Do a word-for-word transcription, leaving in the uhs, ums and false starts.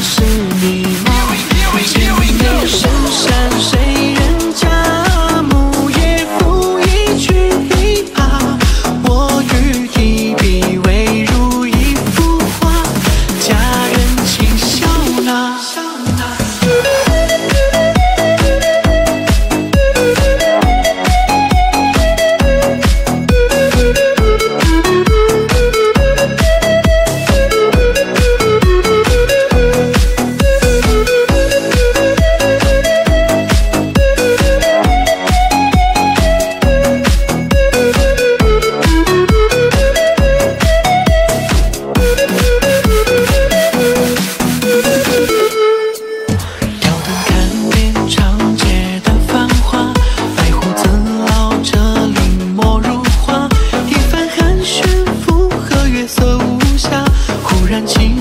是你吗？千里深山水人家，牧野赋一曲琵琶。我与提笔未如一幅画，佳人轻笑纳。忽然情